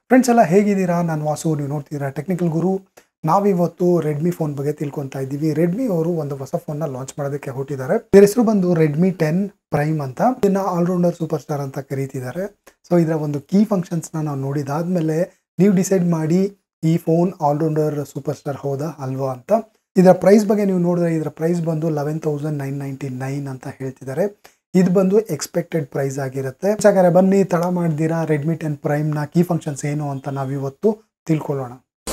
Friends ಎಲ್ಲ ಹೇಗಿದ್ದೀರಾ? ನಾನು ವಾಸು, ನೀವು ನೋಡ್ತಿದ್ದೀರಾ ಟೆಕ್ನಿಕಲ್ ಗುರು. ನಾವಿವತ್ತು ರೆಡ್ಮಿ ಫೋನ್ ಬಗ್ಗೆ ತಿಳ್ಕೊತಾ ಇದ್ದೀವಿ. ರೆಡ್ಮಿ ಅವರು ಒಂದು ಹೊಸ ಫೋನ್ನ ಲಾಂಚ್ ಮಾಡೋದಕ್ಕೆ ಹೊರಟಿದ್ದಾರೆ. ಇದರ ಹೆಸರು ಬಂದು ರೆಡ್ಮಿ 10 ಪ್ರೈಮ್ ಅಂತ. ಇದನ್ನ ಆಲ್ರೌಂಡರ್ ಸೂಪರ್ ಸ್ಟಾರ್ ಅಂತ ಕರೀತಿದ್ದಾರೆ. ಸೊ ಇದರ ಒಂದು ಕೀ ಫಂಕ್ಷನ್ಸ್ನ ನಾವು ನೋಡಿದಾದ್ಮೇಲೆ ನೀವು ಡಿಸೈಡ್ ಮಾಡಿ ಈ ಫೋನ್ ಆಲ್ರೌಂಡರ್ ಸೂಪರ್ ಸ್ಟಾರ್ ಹೌದಾ ಅಲ್ವಾ ಅಂತ. ಇದರ ಪ್ರೈಸ್ ಬಗ್ಗೆ ನೀವು ನೋಡಿದ್ರೆ ಇದರ ಪ್ರೈಸ್ ಬಂದು 11,999 ಅಂತ ಹೇಳ್ತಿದ್ದಾರೆ. ಇದು ಬಂದು ಎಕ್ಸ್ಪೆಕ್ಟೆಡ್ ಪ್ರೈಸ್ ಆಗಿರುತ್ತೆ. ಹಾಗಾದ್ರೆ ಬನ್ನಿ ತಡ ಮಾಡ್ದಿರಾ ರೆಡ್ಮಿ 10 ಪ್ರೈಮ್ ನ ಕೀ ಫಂಕ್ಷನ್ಸ್ ಏನು ಅಂತ ನಾವಿವತ್ತು ತಿಳ್ಕೊಳ್ಳೋಣ.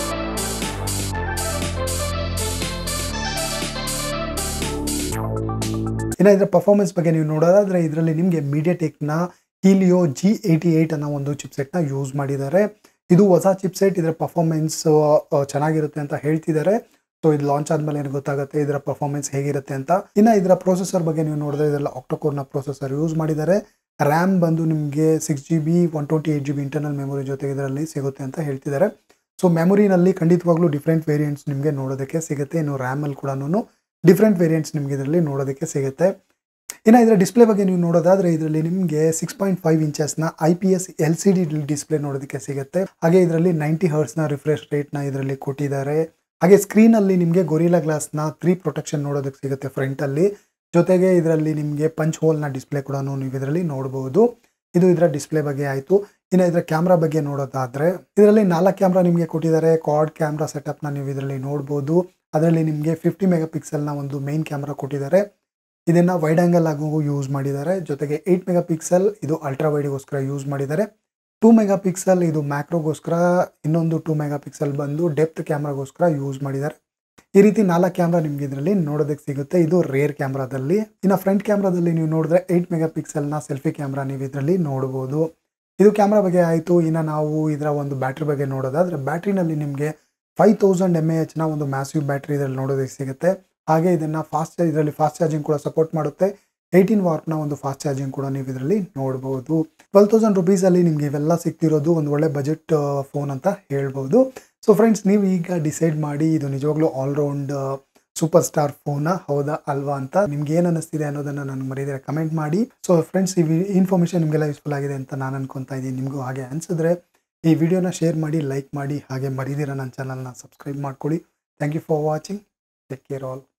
ಇನ್ನು ಇದರ ಪರ್ಫಾರ್ಮೆನ್ಸ್ ಬಗ್ಗೆ ನೀವು ನೋಡೋದಾದ್ರೆ ಇದರಲ್ಲಿ ನಿಮಗೆ ಮೀಡಿಯಾಟೆಕ್ ನ ಹೀಲಿಯೋ G88 ಅನ್ನೋ ಒಂದು ಚಿಪ್ಸೆಟ್ ನ ಯೂಸ್ ಮಾಡಿದ್ದಾರೆ. ಇದು ಹೊಸ ಚಿಪ್ಸೆಟ್. ಇದರ ಪರ್ಫಾರ್ಮೆನ್ಸ್ ಚೆನ್ನಾಗಿರುತ್ತೆ ಅಂತ ಹೇಳ್ತಿದ್ದಾರೆ. ಸೊ ಇದು ಲಾಂಚ್ ಆದ್ಮೇಲೆ ಏನು ಗೊತ್ತಾಗುತ್ತೆ ಇದರ ಪರ್ಫಾರ್ಮೆನ್ಸ್ ಹೇಗಿರುತ್ತೆ ಅಂತ. ಇನ್ನು ಇದರ ಪ್ರೊಸೆಸರ್ ಬಗ್ಗೆ ನೀವು ನೋಡಿದ್ರೆ ಇದರಲ್ಲಿ ಆಕ್ಟಾಕೋರ್ ನ ಪ್ರೊಸೆಸರ್ ಯೂಸ್ ಮಾಡಿದ್ದಾರೆ. ರ್ಯಾಮ್ ಬಂದು ನಿಮಗೆ 6GB 128GB ಇಂಟರ್ನಲ್ ಮೆಮೊರಿ ಜೊತೆಗೆ ಇದರಲ್ಲಿ ಸಿಗುತ್ತೆ ಅಂತ ಹೇಳ್ತಿದ್ದಾರೆ. ಸೊ ಮೆಮೊರಿನಲ್ಲಿ ಖಂಡಿತವಾಗ್ಲೂ ಡಿಫ್ರೆಂಟ್ ವೇರಿಯಂಟ್ಸ್ ನಿಮಗೆ ನೋಡೋದಕ್ಕೆ ಸಿಗುತ್ತೆ. ಇನ್ನು ರ್ಯಾಮ್ ಅಲ್ಲಿ ಕೂಡ ಡಿಫ್ರೆಂಟ್ ವೇರಿಯಂಟ್ಸ್ ನಿಮಗೆ ಇದರಲ್ಲಿ ನೋಡೋದಕ್ಕೆ ಸಿಗುತ್ತೆ. ಇನ್ನು ಇದರ ಡಿಸ್ಪ್ಲೇ ಬಗ್ಗೆ ನೀವು ನೋಡೋದಾದ್ರೆ ಇದರಲ್ಲಿ ನಿಮಗೆ 6.5 ಇಂಚಸ್ನ IPS LCD ಡಿಸ್ಪ್ಲೇ ನೋಡೋದಕ್ಕೆ ಸಿಗುತ್ತೆ. ಹಾಗೆ ಇದರಲ್ಲಿ 90 Hz ನ ರಿಫ್ರೆಶ್ ರೇಟ್ ನ ಇದರಲ್ಲಿ ಕೊಟ್ಟಿದ್ದಾರೆ. ಹಾಗೆ ಸ್ಕ್ರೀನ್ ಅಲ್ಲಿ ನಿಮಗೆ ಗೊರಿಲ್ಲಾ ಗ್ಲಾಸ್ ನ 3 ಪ್ರೊಟೆಕ್ಷನ್ ನೋಡೋದಕ್ಕೆ ಸಿಗುತ್ತೆ ಫ್ರಂಟ್ ಅಲ್ಲಿ. ಜೊತೆಗೆ ಇದರಲ್ಲಿ ನಿಮಗೆ ಪಂಚ್ ಹೋಲ್ ನ ಡಿಸ್ಪ್ಲೇ ಕೂಡ ನೀವು ಇದರಲ್ಲಿ ನೋಡಬಹುದು. ಇದು ಇದರ ಡಿಸ್ಪ್ಲೇ ಬಗ್ಗೆ ಆಯಿತು. ಇನ್ನು ಇದರ ಕ್ಯಾಮ್ರಾ ಬಗ್ಗೆ ನೋಡೋದಾದ್ರೆ ಇದರಲ್ಲಿ 4 ಕ್ಯಾಮ್ರಾ ನಿಮಗೆ ಕೊಟ್ಟಿದ್ದಾರೆ. ಕ್ವಾಡ್ ಕ್ಯಾಮ್ರಾ ಸೆಟಪ್ ನ ನೀವು ಇದರಲ್ಲಿ ನೋಡಬಹುದು. ಅದರಲ್ಲಿ ನಿಮಗೆ 50 ಮೆಗಾ ಪಿಕ್ಸೆಲ್ ನ ಒಂದು ಮೇನ್ ಕ್ಯಾಮ್ರಾ ಕೊಟ್ಟಿದ್ದಾರೆ. ಇದನ್ನ ವೈಡ್ ಆಂಗಲ್ ಆಗೂ ಯೂಸ್ ಮಾಡಿದ್ದಾರೆ. ಜೊತೆಗೆ 8 ಮೆಗಾ ಪಿಕ್ಸೆಲ್ ಇದು ಅಲ್ಟ್ರಾ ವೈಡ್ಗೋಸ್ಕರ ಯೂಸ್ ಮಾಡಿದ್ದಾರೆ. 2 ಮೆಗಾ ಪಿಕ್ಸೆಲ್ ಇದು ಮ್ಯಾಕ್ರೋಗೋಸ್ಕರ, ಇನ್ನೊಂದು 2 ಮೆಗಾ ಪಿಕ್ಸೆಲ್ ಬಂದು ಡೆಪ್ತ್ ಕ್ಯಾಮ್ರಾಗೋಸ್ಕರ ಯೂಸ್ ಮಾಡಿದ್ದಾರೆ. ಈ ರೀತಿ 4 ಕ್ಯಾಮ್ರಾ ನಿಮ್ಗೆ ಇದರಲ್ಲಿ ನೋಡೋದಕ್ಕೆ ಸಿಗುತ್ತೆ. ಇದು ರೇರ್ ಕ್ಯಾಮ್ರಾದಲ್ಲಿ. ಇನ್ನು ಫ್ರಂಟ್ ಕ್ಯಾಮ್ರಾದಲ್ಲಿ ನೀವು ನೋಡಿದ್ರೆ 8 ಮೆಗಾ ಪಿಕ್ಸೆಲ್ ನ ಸೆಲ್ಫಿ ಕ್ಯಾಮ್ರಾ ನೀವು ಇದರಲ್ಲಿ ನೋಡಬಹುದು. ಇದು ಕ್ಯಾಮ್ರಾ ಬಗ್ಗೆ ಆಯಿತು. ಇನ್ನು ನಾವು ಇದರ ಒಂದು ಬ್ಯಾಟ್ರಿ ಬಗ್ಗೆ ನೋಡೋದಾದ್ರೆ ಬ್ಯಾಟ್ರಿನಲ್ಲಿ ನಿಮಗೆ 5000 mAh ನ ಒಂದು ಮ್ಯಾಸಿವ್ ಬ್ಯಾಟ್ರಿ ಇದರಲ್ಲಿ ನೋಡೋದಕ್ಕೆ ಸಿಗುತ್ತೆ. ಹಾಗೆ ಇದನ್ನ ಇದರಲ್ಲಿ ಫಾಸ್ಟ್ ಚಾರ್ಜಿಂಗ್ ಕೂಡ ಸಪೋರ್ಟ್ ಮಾಡುತ್ತೆ. 18 ವಾಟ್ ನ ಒಂದು ಫಾಸ್ಟ್ ಚಾರ್ಜಿಂಗ್ ಕೂಡ ನೀವು ಇದರಲ್ಲಿ ನೋಡಬಹುದು. 12,000 rupees ಅಲ್ಲಿ ನಿಮ್ಗೆ ಇವೆಲ್ಲ ಸಿಗ್ತಿರೋದು ಒಂದು ಒಳ್ಳೆ ಬಜೆಟ್ ಫೋನ್ ಅಂತ ಹೇಳ್ಬಹುದು. ಸೊ ಫ್ರೆಂಡ್ಸ್, ನೀವು ಈಗ ಡಿಸೈಡ್ ಮಾಡಿ ಇದು ನಿಜವಾಗ್ಲೂ ಆಲ್ರೌಂಡ್ ಸೂಪರ್ ಸ್ಟಾರ್ ಫೋನ್ ಹೌದಾ ಅಲ್ವಾ ಅಂತ. ನಿಮ್ಗೆ ಏನು ಅನ್ನಿಸ್ತಿದೆ ಅನ್ನೋದನ್ನ ನನಗೆ ಮರೀದಿರ ಕಮೆಂಟ್ ಮಾಡಿ. ಸೊ ಫ್ರೆಂಡ್ಸ್, ಈ ಇನ್ಫಾರ್ಮೇಷನ್ ನಿಮಗೆಲ್ಲ ಯೂಸ್ಫುಲ್ ಆಗಿದೆ ಅಂತ ನಾನು ಅನ್ಕೊಂತಾ ಇದ್ದೀನಿ. ನಿಮಗೂ ಹಾಗೆ ಅನ್ಸಿದ್ರೆ ಈ ವಿಡಿಯೋನ ಶೇರ್ ಮಾಡಿ, ಲೈಕ್ ಮಾಡಿ, ಹಾಗೆ ಮರೀದಿರ ನನ್ನ ಚಾನಲ್ನ ಸಬ್ಸ್ಕ್ರೈಬ್ ಮಾಡ್ಕೊಳ್ಳಿ. Thank you for watching. Take care all.